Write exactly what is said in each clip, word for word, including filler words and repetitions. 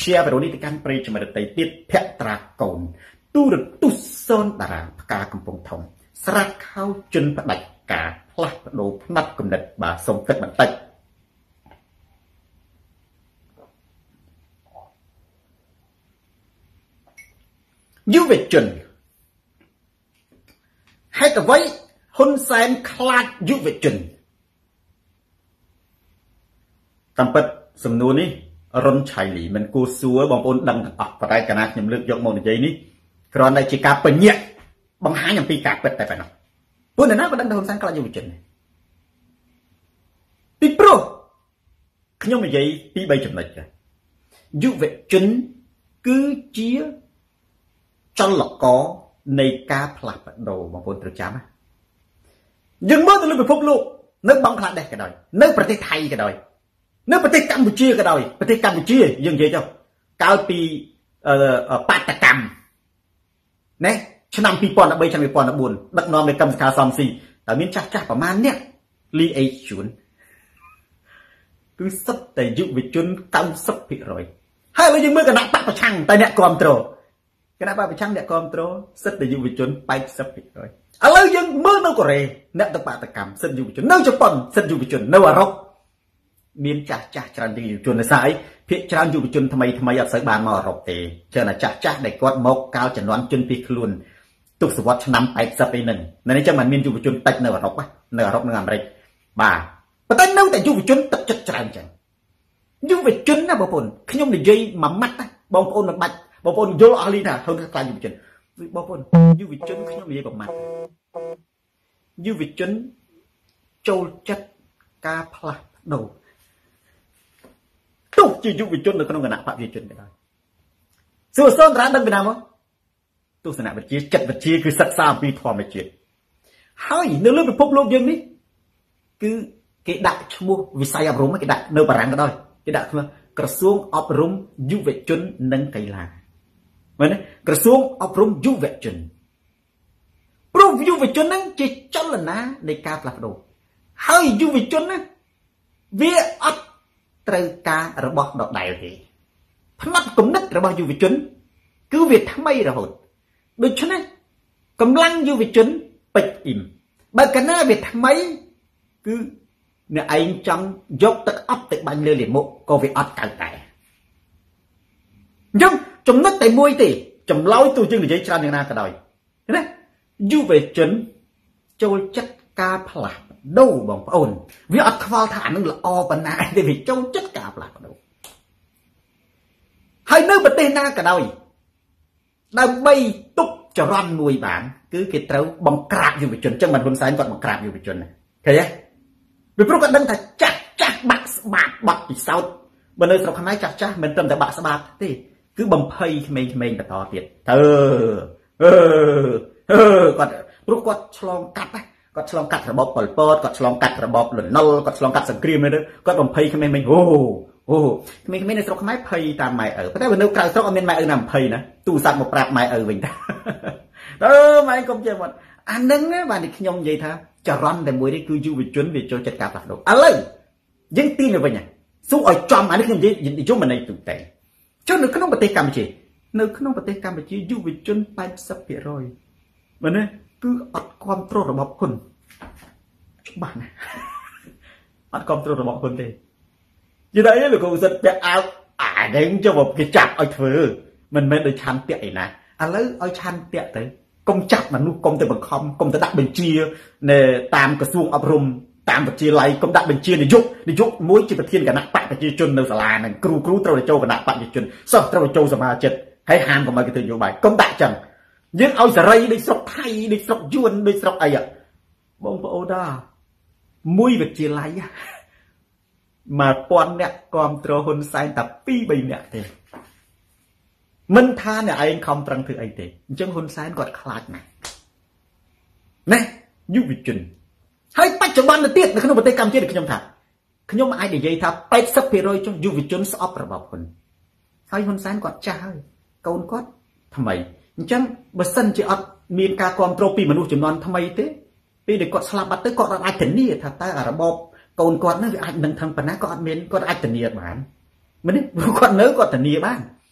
share វីដេអូនេះទៅកាន់ប្រិយមិត្តដទៃទៀតភក្ត្រាកូនទូរទស្សន៍សូនតារាផ្កាកំពង់ធំស្រាត់ខោជន់ផ្ដាច់ការផ្លាស់ប្ដូរផ្នែកគំនិតបាទសូមទឹកបន្តិចយុវជនហេតុអ្វីហ៊ុនសែនខ្លាចយុវជនតាមពិតសំណួរនេះរុនឆៃលីមិនគួរសួរបងប្អូនដឹងទាំងអស់ប៉ុន្តែកាលណាខ្ញុំលើកយកមកនិយាយនេះគ្រាន់តែជាការបញ្ញត្តិបង្ហាញអំពីការពិតតែប៉ុណ្ណោះពួកអ្នកណាក៏ដឹងថាហ៊ុនសែនខ្លាចយុវជនពីព្រោះខ្ញុំនិយាយពីរបីចំណុចដែរយុវជនគឺជាចលករនៃការផ្លាស់ប្ដូរបងប្អូនត្រូវចាំណាយើងមើលទៅលើពិភពលោកនៅបង់ក្លាដេសក៏ដោយនៅប្រទេសថៃក៏ដោយនៅប្រទេសកម្ពុជាក៏ដោយប្រទេសកម្ពុជាយើងនិយាយចុះកាលពីបាតកម្មណាឆ្នាំពីរពាន់បីឆ្នាំពីរពាន់បួនដឹកនាំដោយកម្មសខាសំស៊ីតែមានចាស់ចាស់ប្រមាណនេះលីអេជួនគឺសិតតែយុវជនកៅសិបភាគរយហើយបើយើងមើលគណៈបកប្រឆាំងតែអ្នកគ្រប់គ្រងគណៈបកប្រឆាំងអ្នកគ្រប់គ្រងសិតតែយុវជនប៉ែតសិបភាគរយឥឡូវយើងមើលនៅកូរ៉េអ្នកទៅបាតកម្មសិតយុវជននៅជប៉ុនសិតយុវជននៅអឺរ៉ុបមានចាស់ចាស់ច្រើនជាងយុវជននៅស្អីភាគច្រើនយុវជនថ្មីថ្មីអត់សូវបានមកអឺរ៉ុបទេច្រើនតែចាស់ចាស់ដែលគាត់មកកាលជំនាន់ជនពីខ្លួនទសវត្សរ៍ឆ្នាំប៉ែតសិបអីហ្នឹងនៅនេះចឹងមិនមានយុវជនតិចនៅអឺរ៉ុបនៅអឺរ៉ុបនិងអាមេរិកបាទប៉ុន្តែនៅតែយុវជនទឹកចិត្តច្រើនចឹងយុវជនណាបងប្អូនខ្ញុំនិយាយមួយម៉ាត់ណាបងប្អូនមិនបាច់បងប្អូនយល់អស់លីថាខ្លួនខ្លាចយុវជនបងប្អូនយុវជនខ្ញុំនិយាយមួយម៉ាត់យុវជនចូលចិត្តការផ្លាស់ប្ដូរទោះជាយុវជននៅក្នុងគណៈបព្វជិជនក៏ដោយសួរសូនតារាដឹងពីណាមកទស្សនវិជ្ជាចិត្តវិទ្យាគឺសិក្សាអំពីធម្មជាតិហើយនៅលើពិភពលោកយើងនេះគឺគេដាក់ឈ្មោះវិស័យអប់រំគេដាក់នៅបារាំងក៏ដោយគេដាក់ឈ្មោះក្រសួងអប់រំយុវជននិងកីឡាមែនទេក្រសួងអប់រំយុវជនព្រោះយុវជនហ្នឹងជាចលនានៃការផ្លាស់ប្ដូរហើយយុវជនណាវាអត់ត្រូវការរបស់ដដែលទេផ្នែកគំនិតរបស់យុវជនគឺវាថ្មីរហូតដូច្នេះកម្លាំងយុវជនពេចអ៊ីមបើកាលណាវាថ្មីគឺអ្នកឯងចង់យកទឹកអប់ទៅបាញ់លើលាមកក៏វាអត់កើតដែរអញ្ចឹងចំណុចតែមួយទេចម្លើយទោះយើងនិយាយច្រើនយ៉ាងណាក៏ដោយណាយុវជនចូលចិត្តការផ្លាស់ប្ដូរបងប្អូនវាអត់ខ្វល់ថាអានឹងល្អប៉ុណ្ណាទេវាចូលចិត្តការផ្លាស់ប្ដូរហើយនៅប្រទេសណាក៏ដោយដើម្បីទប់ចរន្តមួយបានគឺគេត្រូវបង្ក្រាបយុវជនអញ្ចឹងមិនហ៊ុនសែនគាត់បង្ក្រាបយុវជនណាឃើញទេពីព្រោះគាត់ដឹងថាចាស់ចាស់បាក់ស្បាតបាត់ពិសោធន៍បើនៅស្រុកខ្មែរចាស់ចាស់មិនត្រឹមតែបាក់ស្បាតទេគឺបំភ័យក្មេងៗបន្តទៀតអឺអឺអឺគាត់ព្រោះគាត់ឆ្លងកាត់ណាគាត់ឆ្លងកាត់របបប៉ុលពតគាត់ឆ្លងកាត់របបលន់នល់គាត់ឆ្លងកាត់សង្គ្រាមនេះគាត់បំភ័យក្មេងៗអូអូក្មេងៗនៅស្រុកខ្មែរភ័យតាមម៉ែឪប៉ុន្តែបើនៅក្រៅស្រុកអត់មានម៉ែឪណាបំភ័យណាទូរស័ព្ទមកប្រាប់ម៉ែឪវិញតាអឺម៉ែកុំចេះមកអានឹងបាទនេះខ្ញុំនិយាយថាចរន្តតែមួយនេះគឺយុវជនវាចូលចិត្តការផ្លាស់ប្ដូរឥឡូវយើងទីទៅវិញណាសួរឲ្យចំអានេះខ្ញុំនិយាយនិយមន័យទូទៅចុះនៅក្នុងប្រទេសកម្ពុជានៅក្នុងប្រទេសកម្ពុជាយុវជនប៉ែតសិបភាគរយមែនទេគឺអត់គ្រប់គ្រងរបបហ៊ុនច្បាស់ណាស់អត់គ្រប់គ្រងរបបហ៊ុនទេនិយាយទៅលោកគ្រូសិតពាក់អាវអានេះចុះមកគេចាប់ឲ្យធ្វើមិនមែនដោយឆាន់ពាក់ឯណាឥឡូវឲ្យឆាន់ពាក់ទៅកុំចាប់មនុស្សកុំទៅបង្ខំកុំទៅដាក់បញ្ជានៅតាមក្រសួងអប់រំតាមវិទ្យាល័យកុំដាក់បញ្ជានាយកនាយកមួយជាប្រធានគណៈបកប្រជាជននៅសាលាហ្នឹងគ្រូគ្រូត្រូវទៅចូលគណៈបកប្រជាជនសិស្សត្រូវទៅចូលសមាជិកហើយហាមកុំឲ្យគេទៅនយោបាយកុំដាក់ចឹងយើងឲ្យសេរីដូចស្រុកថៃដូចស្រុកយួនដូចស្រុកអីបងប្អូនតាមួយវិទ្យាល័យមកពាន់អ្នកគ្រប់គ្រងហ៊ុនសែនតែពីរបីនាក់ទេមិនថាអ្នកឯងខំប្រឹងធ្វើអីទេអញ្ចឹងហ៊ុនសែនគាត់ខ្លាចណាស់ណាយុវជនហើយបច្ចុប្បន្នទៅទៀតនៅក្នុងប្រទេសកម្ពុជាខ្ញុំថាខ្ញុំអាចនិយាយថាប៉ែតសិបភាគរយចុះយុវជនស្អប់របបហ៊ុនហើយហ៊ុនសែនគាត់ចាស់ហើយកូនគាត់ថ្មីអញ្ចឹងបើសិនជាអត់មានការគ្រប់គ្រងពីមនុស្សចំនួនថ្មីទេពេលដែលគាត់ស្លាប់បាត់ទៅគាត់អាចធានាថាតើរបបកូនគាត់នឹងវាអាចនឹងថឹងប៉ុណ្ណាក៏អត់មានគាត់អាចធានាបានមែនទេគាត់នៅគាត់ធានាបាន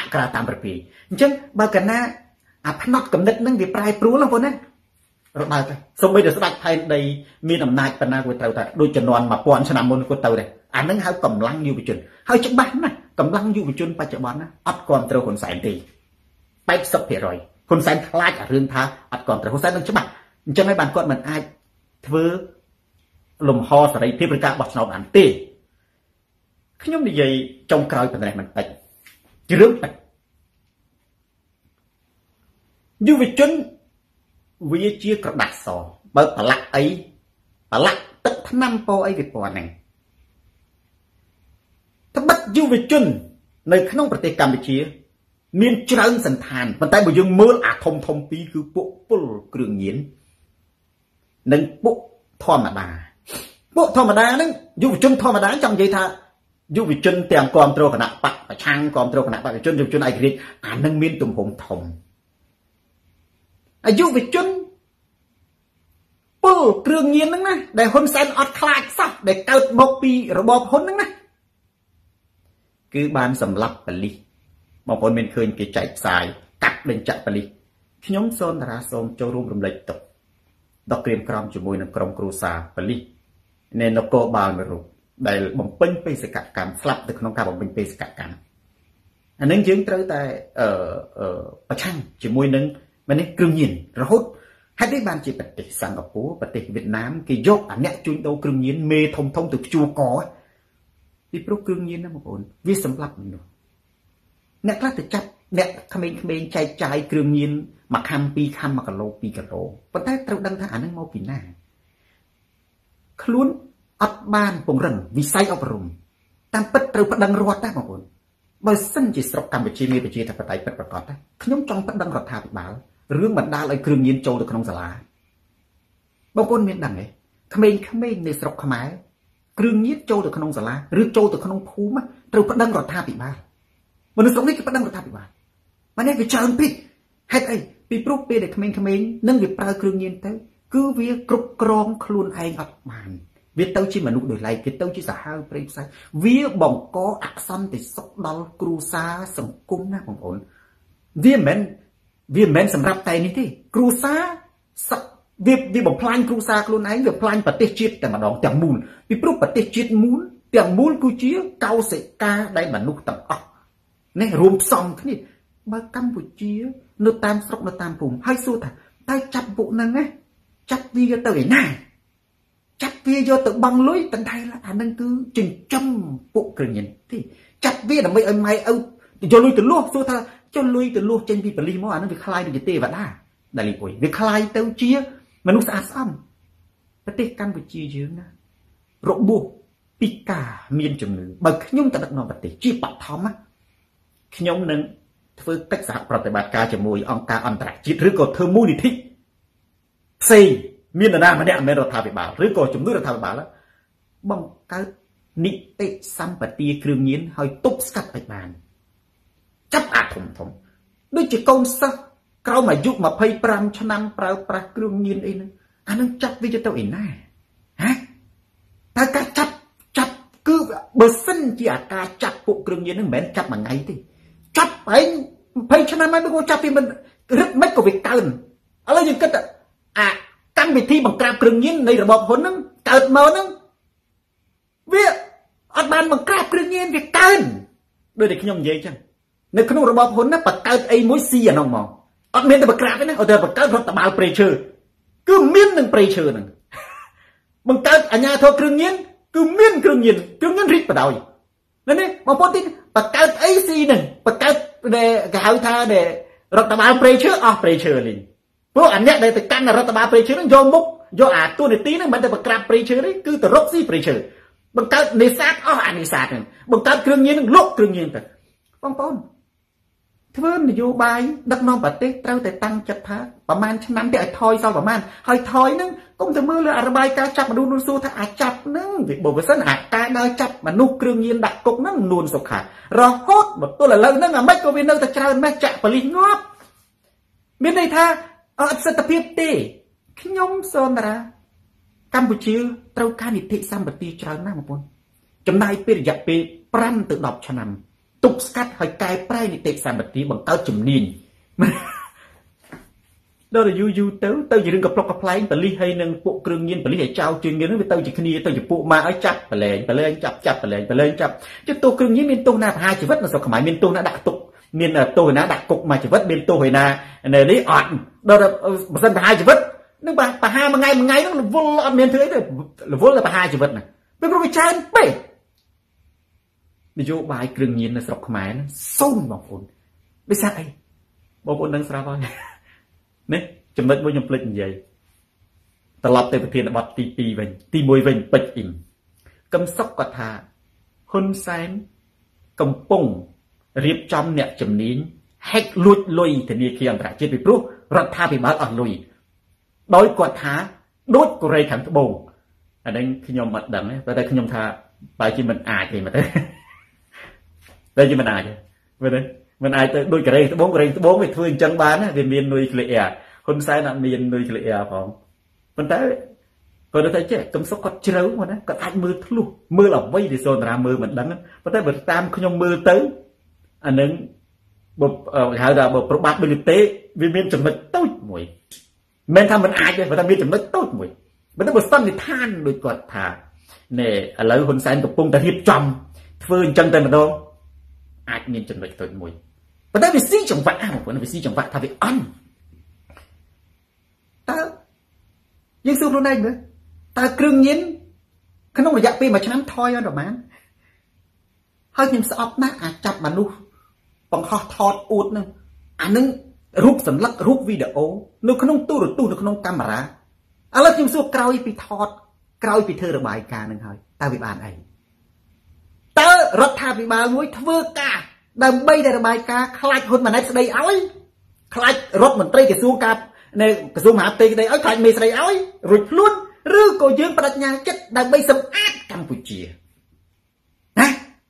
ក្រៅតាមប្រពៃអញ្ចឹងបើកណាអាផ្នត់កំណត់ហ្នឹងវាប្រែប្រួលបងប្អូនណារបើទៅសូម្បីតែស្ដេចផែនដីមានអំណាចប៉ុណ្ណាគាត់ត្រូវតែដូចជំនាន់មួយពាន់ឆ្នាំមុនគាត់ទៅដែរអាហ្នឹងហៅកម្លាំងយុវជនហើយច្បាស់ណាស់កម្លាំងយុវជនបច្ចុប្បន្នណាអត់គ្រប់គ្រងហ៊ុនសែនទេ 八十ភាគរយ ហ៊ុនសែនខ្លាចអារឿងថាអត់គ្រប់គ្រងហ៊ុនសែននឹងច្បាស់អញ្ចឹងហើយបានគាត់មិនអាចធ្វើលំហសេរីភាពឬការបោះឆ្នោតបានទេខ្ញុំនិយាយចុងក្រោយប៉ុណ្ណេះមិនតិចរឿងតិចយុវជនវាជាក្រដាស់សបើប្រឡាក់អីប្រឡាក់ទឹកថ្នាំពោអីវាពណ៌ហ្នឹងត្បិតយុវជននៅក្នុងប្រទេសកម្ពុជាមានច្រើនសន្តានប៉ុន្តែបើយើងមើលអាធំធំពីរគឺពួកពលគ្រឿងញៀននិងពួកធម្មតាពួកធម្មតាហ្នឹងយុវជនធម្មតាចង់និយាយថាយុវជនទាំងគ្រប់គ្រងគណៈបកប្រឆាំងគ្រប់គ្រងគណៈបកយុវជនយុវជនឯករាជ្យអានឹងមានទំហំធំអាយុវជនពលគ្រឿងញៀនហ្នឹងណាដែលហ៊ុនសែនអត់ខ្លាចសោះដែលកើតមកពីរបបហ៊ុនហ្នឹងណាគឺបានសម្លាប់ប៉ូលីសបងប្អូនមានឃើញគេចែកផ្សាយកាត់ដេញចាក់ប៉ូលីសខ្ញុំសូនតារាសូមចូលរួមរំលែកទុកដល់ក្រៀមក្រំជាមួយនឹងក្រុមគ្រួសារប៉ូលីសនៃនគរបាលមួយរូបដែលបំពេញបេសកកម្មស្លាប់ទៅក្នុងការបំពេញបេសកកម្មអានឹងយើងត្រូវតែអឺប្រឆាំងជាមួយនឹងម្នេះគ្រឿងញៀនរហូតហេតុនេះបានជាប្រទេសសិង្ហបុរីប្រទេសវៀតណាមគេយកអាអ្នកជួញដូរគ្រឿងញៀនមេធំធំទៅជួកពីព្រោះគ្រឿងញៀនណាបងប្អូនវាសម្លាប់មនុស្សអ្នកខ្លះទៅចាប់អ្នកក្មេងៗចែកចាយគ្រឿងញៀនមួយខាំពីរខាំមួយគីឡូពីរគីឡូប៉ុន្តែត្រូវដឹងថាអានឹងមកពីណាខ្លួនអត់បានពង្រឹងវិស័យអប់រំតាមពិតត្រូវប្តឹងរដ្ឋណាបងប្អូនបើសិនជាស្រុកកម្ពុជាមានប្រជាធិបតេយ្យពិតប្រាកដណាខ្ញុំចង់ប្តឹងរដ្ឋាភិបាលរឿងបណ្ដាលឲ្យគ្រឿងញៀនចូលទៅក្នុងសាលាបងប្អូនមានដឹងទេក្មេងៗនៅស្រុកខ្មែរគ្រឿងញៀនចូលទៅក្នុងសាលាឬចូលទៅក្នុងភូមិត្រូវប្តឹងរដ្ឋាភិបាលមនុស្សស្រុកនេះគេប្តឹងរដ្ឋាភិបាលមកនេះវាច្រើនពេកហេតុអីពីព្រោះពេលដែលក្មេងៗនឹងវាប្រើគ្រឿងញៀនទៅគឺវាគ្រប់គ្រងខ្លួនឯងអត់បានវាទៅជាមនុស្សដោយឡែកគេទៅជាសាហាវព្រៃផ្សៃវាបង្កអសន្តិសុខដល់គ្រួសារសង្គមណាបងប្អូនវាមិនមែនវាមិនមែនសម្រាប់តែនេះទេគ្រួសារសឹកវាវាបំផ្លាញគ្រួសារខ្លួនឯងវាបំផ្លាញប្រទេសជាតិតែម្ដងទាំងមូលពីព្រោះប្រទេសជាតិមូលទាំងមូលគឺជាកោសិកាដែលមនុស្សទាំងអស់នេះរួមផ្សំគ្នាបើកម្ពុជានៅតាមស្រុកនៅតាមភូមិហើយសួរថាតែចាប់ពួកហ្នឹងណាចាប់វាទៅឯណាចាប់វាយកទៅបង់លុយតន្តែអានឹងគឺចិញ្ចឹមពួកគ្រឿងញៀនទេចាប់វាដើម្បីឲ្យម៉ែឪយកលុយទៅលក់សួរថាចុះលុយទៅលក់ចេញពីប៉ូលីសមកអានឹងវាคล้ายដូចទេវតាដែលលីពុយវាคล้ายទៅជាមនុស្សស្អាតស្អំប្រទេសកម្ពុជាយើងណារបួសពីការមានជំងឺបើខ្ញុំទៅដឹកនាំប្រទេសជាបឋមខ្ញុំនឹងធ្វើកិច្ចសហប្រតិបត្តិការជាមួយអង្គការអន្តរជាតិឬក៏ធ្វើមូលនិធិផ្សេងមាននរណាម្នាក់មិនរដ្ឋាភិបាលឬក៏ជំនួយរដ្ឋាភិបាលបង្កើតនីតិសម្បទាគ្រឿងញៀនឲ្យទប់ស្កាត់ឲ្យបានចាប់អាធំធំដូចជាកូនសិស្សក្រោមអាយុម្ភៃប្រាំឆ្នាំប្រើប្រាស់គ្រឿងញៀនអីហ្នឹងអានឹងចាប់វាទៅឯណាហ៎តែការចាប់ចាប់គឺបើសិនជាអាការចាប់ពួកគ្រឿងញៀនហ្នឹងមិនមែនចាប់មួយថ្ងៃទេចាប់ឯងម្ភៃឆ្នាំហើយមកចាប់វាមិនរឹតមិនក៏វាកើនឥឡូវយើងគិតអាកម្មវិធីបង្ក្រាបគ្រឿងញៀននៃរបបហ៊ុនហ្នឹងកើតមកហ្នឹងវាអត់បានបង្ក្រាបគ្រឿងញៀនវាកើនដូចតែខ្ញុំនិយាយចឹងនៅក្នុងរបបហ៊ុនណាបង្កើតអីមួយស៊ីអានោះមកអត់មានតែបង្ក្រាបទេណាអត់តែបង្កើតរដ្ឋបាលព្រៃឈើគឺមាននឹងព្រៃឈើហ្នឹងបង្កើតអាជ្ញាធរគ្រឿងញៀនគឺមានគ្រឿងញៀនគ្រឿងញៀនរីកបដ ாய் ណានេះបងប្អូនទីបង្កើតអីស៊ីហ្នឹងបង្កើតដែលគេហៅថាដែលរដ្ឋបាលព្រៃឈើអស់ព្រៃឈើលីងព្រោះអាអ្នកដែលទៅកាន់រដ្ឋបាលព្រៃឈើហ្នឹងយកមុខយកអាទូនីតិហ្នឹងមិនតែបង្ក្រាបព្រៃឈើទេគឺទៅរកស៊ីព្រៃឈើបង្កើតនេសាទអស់អានេសាទហ្នឹងបង្កើតគ្រឿងញៀនហ្នឹងលក់គ្រឿងញៀនទៅបងប្អូនធ្វើនយោបាយដឹកនាំប្រទេសត្រូវតែតាំងចិត្តថាប្រហែលឆ្នាំទេឲ្យថយសល់ប្រហែលហើយថយហ្នឹងកុំទៅមើលលើរបាយការណ៍ចាប់មនុស្សនោះសួរថាអាចចាប់ហ្នឹងវាបើមិនអាការដើរចាប់មនុស្សគ្រឿងញៀនដាក់គុកហ្នឹងនួនសុខារហូតមកទល់ឥឡូវហ្នឹងអាម៉េចក៏វានៅតែច្រើនម៉េចចាក់ប៉ូលីសងាប់មានន័យថាអត់សិទ្ធិភាពទេខ្ញុំសូនតារាកម្ពុជាត្រូវការនីតិសម្បទាច្រើនណាស់បងប្អូនចំណាយពេលរយៈពេលប្រាំទៅដប់ឆ្នាំទទប់ស្កាត់ហើយកែប្រែនីតិសម្បទាបង្កើតជំនាញដល់យូរយូរទៅទៅជារឿងកប្លុកកប្លែងបលិសហើយនឹងពួកគ្រឿងញៀនបលិសឲ្យចោលជើងញៀនហ្នឹងវាទៅជាគ្នាទៅជាពួកម៉ាឲ្យចាប់បលែងបលែងចាប់ចាប់បលែងបលែងចាប់ជិះទោសគ្រឿងញៀនមានទោសណាប្រហារជីវិតនៅស្រុកខ្មែរមានទោសណាដាក់ទុកមានទោសណាដាក់គុកមួយជីវិតមានទោសឯណានៅនេះអត់ដល់បើសិនប្រហារជីវិតនឹងប្រហារមួយថ្ងៃមួយថ្ងៃហ្នឹងរវល់អត់មានធ្វើអីទេរវល់តែប្រហារជីវិតណាពេលព្រោះវាច្រើនពេកនយោបាយគ្រឿងញៀននៅស្រុកខ្មែរសូនបងប្អូនវាសាក់អីបងប្អូនដឹងស្រាប់ហើយនេះចំណុចមួយខ្ញុំភ្លេចនិយាយត្រឡប់ទៅប្រធានបទទីពីរវិញទីមួយវិញពេជ្រអ៊ីមកឹមសុខគាត់ថាហ៊ុនសែនកំពុងរៀបចំអ្នកជំនាញហែកលួចលុយធនាគារអន្តរជាតិពីព្រោះរដ្ឋាភិបាលអស់លុយដោយគាត់ថាដូចកូរ៉េខាងត្បូងអានេះខ្ញុំមិនដឹងទេតែខ្ញុំថាបើជាមិនអាចទេមើលទៅតែជាមិនអាចទេមើលទៅមិនអាចទៅដូចកូរ៉េត្បូងកូរ៉េត្បូងវាធ្វើអញ្ចឹងបានណាវាមាននុយក្លេអ៊ែរហ៊ុនសែនអត់មាននុយក្លេអ៊ែរផងប៉ុន្តែគាត់ទៅចេះកឹមសុខគាត់ជ្រៅមកណាគាត់អាចមើលធ្លុះមើលអ្វីដែលសូនតារាមើលមិនដឹងប៉ុន្តែបើតាមខ្ញុំមើលទៅអានឹងបើហៅថាបើប្របាត់ដូចទេវាមានចំណុចតូចមួយមិនថាមិនអាចទេប៉ុន្តែមានចំណុចតូចមួយបើទៅបើសន្និដ្ឋានដូចគាត់ថាណែឥឡូវហ៊ុនសែនកំពុងតែរៀបចំធ្វើអញ្ចឹងតែម្ដងអាចមានចំណុចតូចមួយប៉ុន្តែវាស៊ីចង្វាក់បងប្អូនវាស៊ីចង្វាក់ថាវាអន់តើយើងសួរខ្លួនឯងមើលតើគ្រឿងញៀនក្នុងរយៈពេលមួយឆ្នាំថយអត់ប្រហែលហើយខ្ញុំស្អប់ណាស់អាចចាប់មនុស្សបង្ហោះថតអួតនឹងអានឹងរូបសន្លឹករូបវីដេអូនៅក្នុងទូរទស្សន៍នៅក្នុងកាមេរ៉ាឥឡូវខ្ញុំសួរក្រោយពីថតក្រោយពីធ្វើរបាយការណ៍នឹងហើយតើវាបានអីតើរដ្ឋាភិបាលមួយធ្វើការដើម្បីតែរបាយការណ៍ខ្លាចហ៊ុនម៉ាណែតស្ដីឲ្យខ្លាចរដ្ឋមន្ត្រីក្រសួងការនៅក្រសួងមហាផ្ទៃក្តីឲ្យខ្លាចមេស្ដីឲ្យរួចខ្លួនឬក៏យើងបដិញ្ញាចិត្តដើម្បីសម្អាតកម្ពុជាណា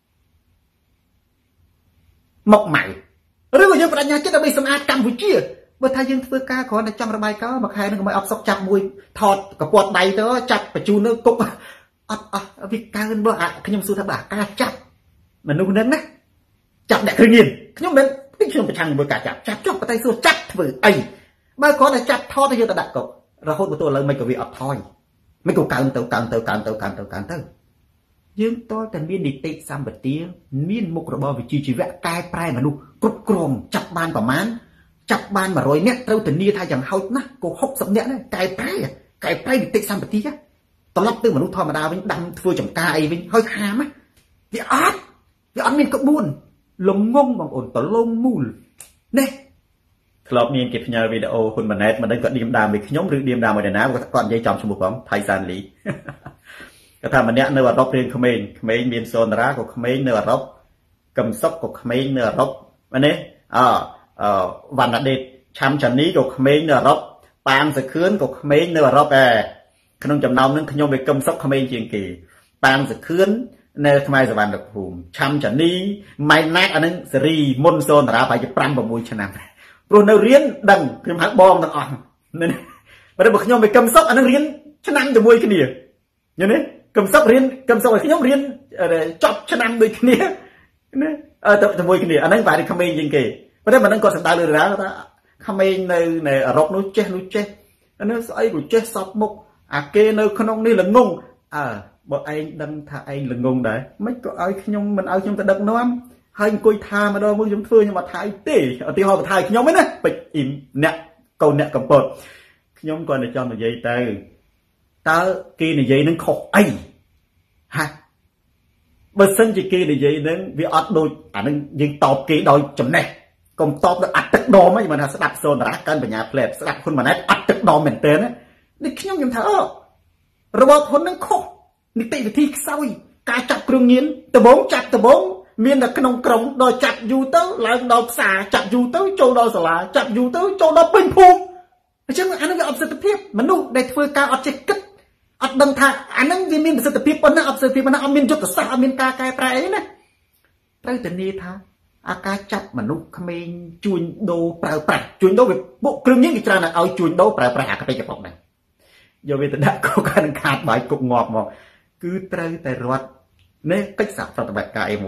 មកម៉ៅឬក៏យើងបដិញ្ញាចិត្តដើម្បីសម្អាតកម្ពុជាបើថាយើងធ្វើការគ្រាន់តែចង់របាយការណ៍មួយខែនឹងកុំឲ្យអត់សុកចាប់មួយថតកពាត់ដៃទៅចាប់បញ្ជូននៅគុកអត់អត់វាកើនបើខ្ញុំសួរថាបើការចាប់មនុស្សហ្នឹងណាចាប់អ្នកគ្រឿងញៀនខ្ញុំមិនខ្ញុំប្រឆាំងជាមួយការចាប់ចាប់ចុះប៉ុន្តែសួរចាប់ធ្វើអីបើគ្រាន់តែចាប់ថតទៅយកទៅដាក់គុករហូតមកទល់ឥឡូវមិនក៏វាអត់ថយមិនក៏កើនទៅកើនទៅកើនទៅកើនទៅកើនទៅយើងតើតែមាននីតិសម្បទាមានមុខរបរវិជ្ជាជីវៈកែប្រែមនុស្សគ្រប់គ្រងចាប់បានប្រមាណចាប់បានមួយរយនាក់ត្រូវធានាថាយ៉ាងហោចណាស់ក៏ហុកសិបនាក់ដែរកែប្រែកែប្រែនីតិសម្បទាត្រឡប់ទៅមនុស្សធម្មតាវិញដាំធ្វើចំការអីវិញហើយខាមវាអត់វាអត់មានក្បួនលងងបងប្អូនតលងមូលនេះធ្លាប់មានគេផ្ញើវីដេអូហ៊ុនម៉ាណែតមិនដឹងគាត់ឌៀមដាមមួយខ្ញុំឬឌៀមដាមមួយណាគាត់គាត់និយាយចំឈ្មោះផងថៃសានលីគាត់ថាម្នាក់នៅអឺរ៉ុបរៀនក្មេងក្មេងមានសូនតារាក៏ក្មេងនៅអឺរ៉ុបកឹមសុខក៏ក្មេងនៅអឺរ៉ុបមែនទេអអវណ្ណដេតឆាំចានីក៏ក្មេងនៅអឺរ៉ុបប៉ាងសខឿនក៏ក្មេងនៅអឺរ៉ុបដែរក្នុងចំណោមនឹងខ្ញុំវាកឹមសុខក្មេងជាងគេប៉ាងសខឿននៅខ្មែរសវណ្ណភូមិឆាំចានីម៉ៃណាក់អានឹងសេរីមុនសូនតារាប្រហែលជាប្រាំប្រាំមួយឆ្នាំព្រោះនៅរៀនដឹងខ្ញុំហៅបងទាំងអស់នេះបើតែខ្ញុំវាកឹមសុខអានឹងរៀនឆ្នាំជាមួយគ្នាយល់ទេកឹមសុខរៀនកឹមសុខឲ្យខ្ញុំរៀនចប់ឆ្នាំដូចគ្នាណាអឺជាមួយគ្នាអាហ្នឹងបែរក្មេងជាងគេប៉ុន្តែមិនដឹងគាត់សម្ដៅលើរាថាក្មេងនៅនៅអឺរ៉ុបនោះចេះនោះចេះអានេះស្អីក៏ចេះសពមុខអាគេនៅក្នុងនេះល្ងងអើបើឯងដឹងថាឯងល្ងងដែរមិនក៏ឲ្យខ្ញុំមិនឲ្យខ្ញុំទៅដឹកនាំហើយអង្គុយថាម្ដងមួយខ្ញុំធ្វើខ្ញុំអត់ថាអីទេឧទាហរណ៍បថាខ្ញុំឯណាពេជ្រអ៊ីមអ្នកកូនអ្នកកំពតខ្ញុំគាត់តែចង់និយាយទៅតើគេនិយាយនឹងខុសអីហាបើសិនជាគេនិយាយនឹងវាអត់ដូចអានឹងយើងតបគេដោយចំណេះកុំតបដោយអត់ទឹកដមហ្នឹងមិនថាស្ដាប់សូនតារាកើនបញ្ញាផ្លែស្ដាប់ហ៊ុនម៉ាណែតអត់ទឹកដមមែនទែនណានេះខ្ញុំខ្ញុំថាអូរបបហ៊ុននឹងខុសនីតិវិធីខ្សោយការចាប់គ្រឿងញៀនដំបងចាប់ដំបងមានតែក្នុងក្រុងដល់ចាប់យូរទៅឡើងដល់ផ្សារចាប់យូរទៅចូលដល់សាលាចាប់យូរទៅចូលដល់ពេញភូមិអញ្ចឹងអានឹងវាអត់ប្រសិទ្ធភាពមនុស្សដែលធ្វើការអត់ចេះគិតអត់ដឹងថាអានឹងវាមានប្រសិទ្ធភាពប៉ុណ្ណាអត់ប្រសិទ្ធភាពប៉ុណ្ណាអត់មានយុទ្ធសាស្ត្រអត់មានការកែប្រែអីណាត្រូវធានាថាអាការចាប់មនុស្សក្មេងជួញដូរប្រើប្រាស់ជួញដូរវាពួកគ្រឿងញៀនគេច្រើនតែឲ្យជួញដូរប្រើប្រាស់អាកតិកប៉ុកដែរយកវាទៅដាក់កោកានឹងខាតបាយគុកងាប់មកគឺត្រូវតែរត់នេះកិច្ចសហប្រតិបត្តិការអីមួយ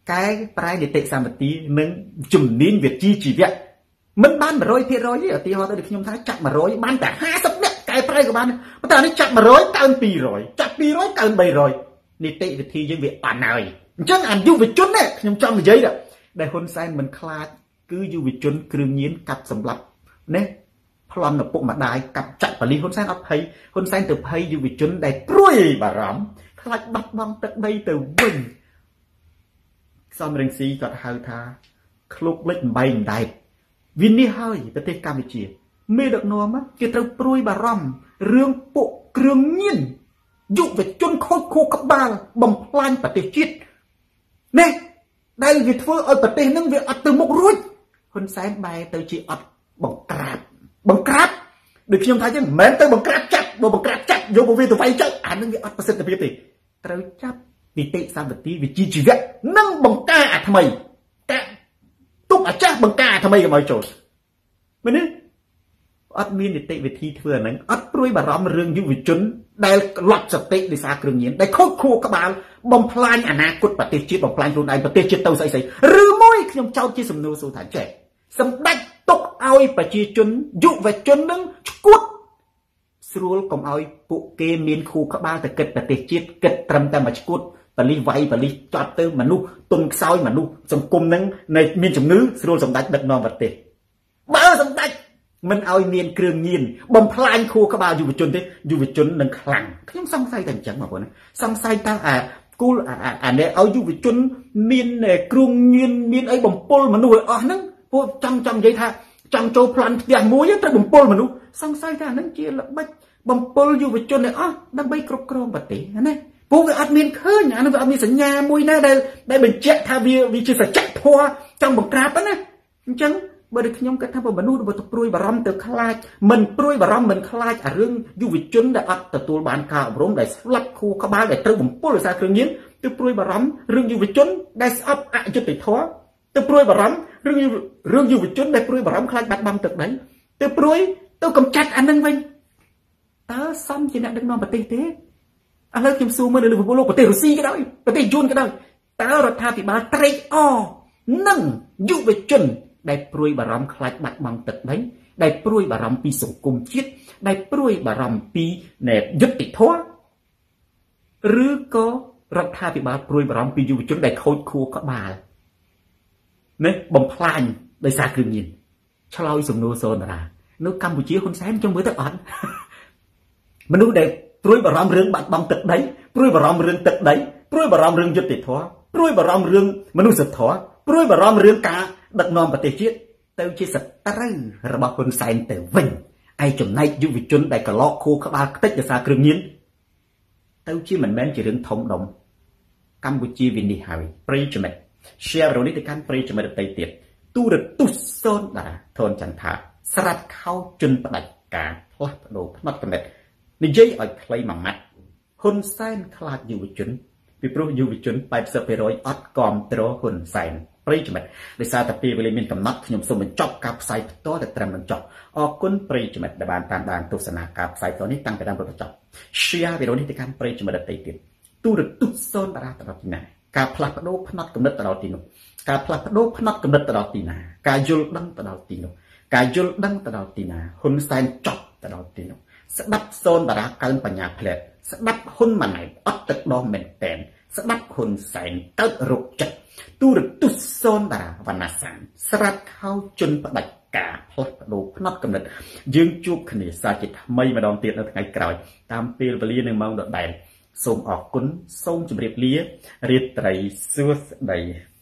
កែប្រែនីតិសម្បទានិងជំនាញវិជ្ជាជីវៈមិនបាន một trăm phần trăm ទេឧទាហរណ៍ទៅខ្ញុំថាចាប់ một trăm បានតែ ห้าสิบ នាក់កែប្រែក៏បានប៉ុន្តែនេះចាប់ một trăm កើន hai trăm ចាប់ hai trăm កើន ba trăm នីតិវិធីយើងវាអត់ហើយអញ្ចឹងអាយុវជននេះខ្ញុំចង់និយាយដែលហ៊ុនសែនមិនខ្លាចគឺយុវជនគ្រឿងញៀនកាប់សម្លាប់ណាប្លន់ឪពុកម្ដាយកាប់ចាក់បលីហ៊ុនសែនអត់ភ័យហ៊ុនសែនទៅភ័យយុវជនដែលព្រួយបារម្ភខ្លាចបាត់បង់ទឹកដីទៅវិញសំរងស៊ីគាត់ហៅថាឃ្លោកលិចអំបែងដែកវានេះហើយប្រទេសកម្ពុជាមេដឹកនាំគេត្រូវព្រួយបារម្ភរឿងពួកគ្រឿងញៀនយុវជនខូចខួរក្បាលបំផ្លាញប្រទេសជាតិនេះដែលវាធ្វើឲ្យប្រទេសនឹងវាអត់ទៅមុខរួចហ៊ុនសែនបែរទៅជាអត់បង្ក្រាបបង្ក្រាបដូចខ្ញុំថាចឹងមិនមែនទៅបង្ក្រាបចាប់បើបង្ក្រាបចាប់យកមកវាទៅវាយចោលអានឹងវាអត់ប្រសិទ្ធភាពទេត្រូវចាប់នីតិសម្បទាវិជ្ជាជីវៈនិងបង្ការអាថ្មីតែទុកអាចាស់បង្ការអាថ្មីកុំឲ្យចូលមែនទេអត់មាននីតិវិធីធ្វើអាហ្នឹងអត់ព្រួយបារម្ភរឿងយុវជនដែលលត់សតិដោយសារគ្រឿងញៀនដែលខូចខួរក្បាលបំផ្លាញអនាគតប្រទេសជាតិបំផ្លាញខ្លួនឯងប្រទេសជាតិទៅស្អីស្អីឬមួយខ្ញុំចោទជាសំណួរសួរថាចេះសម្ដេចទុកឲ្យប្រជាជនយុវជននឹងឈួតស្រួលកុំឲ្យពួកគេមានខួរក្បាលទៅគិតប្រទេសជាតិគិតត្រឹមតែមួយឈួតបលិសវាយបលិសចត់ទៅមនុស្សទុនខ្សោយមនុស្សសង្គមនឹងមានជំងឺស្រួលសម្ដេចដឹកនាំប្រទេសបើសម្ដេចមិនឲ្យមានគ្រឿងញៀនបំផ្លាញខួរក្បាលយុវជនទេយុវជននឹងខ្លាំងខ្ញុំសង្ស័យតែអញ្ចឹងបងប្អូនសង្ស័យតើអាគូលអានេះឲ្យយុវជនមានគ្រឿងញៀនមានអីបំពុលមនុស្សឲ្យអស់ហ្នឹងពួកចង់ចង់និយាយថាចង់ចូលប្លន់ផ្ទះមួយត្រូវបំពុលមនុស្សសង្ស័យថាហ្នឹងជាល្បិចបំពុលយុវជនឲ្យអស់ដើម្បីគ្រប់គ្រងប្រទេសណាពួកវាអត់មានឃើញអានោះវាអត់មានសញ្ញាមួយណាដែលដែលបញ្ជាក់ថាវាវាជាសច្ចធម៌ចង់បង្ក្រាបណាអញ្ចឹងបើដូចខ្ញុំគិតថាបើមនុស្សបើទៅព្រួយបារម្ភទៅខ្លាចមិនព្រួយបារម្ភមិនខ្លាចអារឿងយុវជនដែលអត់ទទួលបានការអប់រំដែលស្លាប់ខួរក្បាលដែលត្រូវបំពុលដោយសារគ្រឿងញៀនទៅព្រួយបារម្ភរឿងយុវជនដែលស្អប់អយុត្តិធម៌ទៅព្រួយបារម្ភរឿងរឿងយុវជនដែលព្រួយបារម្ភខ្លាចបាត់បង់ទឹកដីទៅព្រួយទៅកំចាត់អានឹងវិញតើសមជាអ្នកដឹកនាំប្រទេសទេឥឡូវខ្ញុំសួរមើលនៅលើពិភពលោកប្រទេសរុស្ស៊ីក៏ដោយប្រទេសយួនក៏ដោយតើរដ្ឋាភិបាលត្រេកអរនឹងយុវជនដែលព្រួយបារម្ភខ្លាចបាត់បង់ទឹកដីដែលព្រួយបារម្ភពីសង្គមជាតិដែលព្រួយបារម្ភពីយុត្តិធម៌ឬក៏រដ្ឋាភិបាលព្រួយបារម្ភពីយុវជនដែលខូចខួរក្បាលណាបំផ្លាញដោយសារគ្រឿងញៀនឆ្លើយសំណួរសូនតារានៅកម្ពុជាហ៊ុនសែនចង់មើលទៅអត់មនុស្សដែលព្រួយបារម្ភរឿងបាត់បង់ទឹកដីព្រួយបារម្ភរឿងទឹកដីព្រួយបារម្ភរឿងយុត្តិធម៌ព្រួយបារម្ភរឿងមនុស្សធម៌ព្រួយបារម្ភរឿងការដឹកនាំប្រទេសជាតិទៅជាសត្រូវរបស់ហ៊ុនសែនទៅវិញឯចំណែកយុវជនដែលកឡោកខួរក្បាលខ្ទេចដោយសារគ្រឿងញៀនទៅជាមិនមែនជារឿងធំដុំកម្ពុជាវានេះហើយប្រិយមិត្ត share រនេះទៅកាន់ប្រិយមិត្តដទៃទៀតទូរទស្សន៍សូនតាធនចន្ទថាស្រាត់ខោជន់ផ្ដាច់ការផ្លាស់ប្ដូរផ្នត់គំនិតនិយាយឲ្យខ្លីមួយម៉ាត់ហ៊ុនសែនខ្លាចយុវជនពីព្រោះយុវជន 八十% អត់គ្រប់គ្រងហ៊ុនសែនប្រិយមិត្តដោយសារតែពេលវេលាមានកំណត់ខ្ញុំសូមបញ្ចប់ការផ្សាយផ្ទាល់តែត្រឹមបញ្ចប់អរគុណប្រិយមិត្តដែលបានតាមដានទស្សនាការផ្សាយផ្ទាល់នេះតាំងពីដើមរហូតដល់ចប់ share វីដេអូនេះទៅកាន់ប្រិយមិត្តដទៃទៀតទូរទស្សន៍សូនតារាទៅដល់ទីណាការផ្លាស់ប្ដូរផ្នត់គំនិតទៅដល់ទីនោះការផ្លាស់ប្ដូរផ្នត់គំនិតទៅដល់ទីណាការយល់ដឹងទៅដល់ទីនោះការយល់ដឹងទៅដល់ទីណាហ៊ុនសែនចប់ទៅដល់ទីនោះស្ដាប់សូនតារាកើនបញ្ញាផ្លែតស្ដាប់ហ៊ុនម៉ាណែតអត់ទឹកដងមែនតែនស្ដាប់ហ៊ុនសែនកើតរោគចិត្តទូរទស្សន៍សូនតារាវណ្ណសានស្រាត់ខោជន់ផ្ដាច់ការផ្លាស់ប្ដូរផ្នត់គំនិតយើងជួបគ្នាសាជាថ្មីម្ដងទៀតនៅថ្ងៃក្រោយតាមពេលវេលានឹងម៉ោងដដែលសូមអរគុណសូមជម្រាបលារាត្រីសួស្តី